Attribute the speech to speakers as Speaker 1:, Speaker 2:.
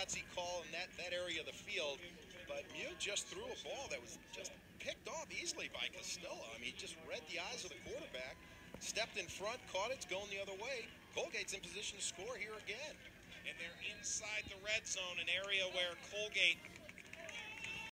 Speaker 1: gutsy call in that area of the field. But Mew just threw a ball that was just picked off easily by Castillo. I mean, he just read the eyes of the quarterback, stepped in front, caught it, it's going the other way. Colgate's in position to score here again.
Speaker 2: And they're inside the red zone, an area where Colgate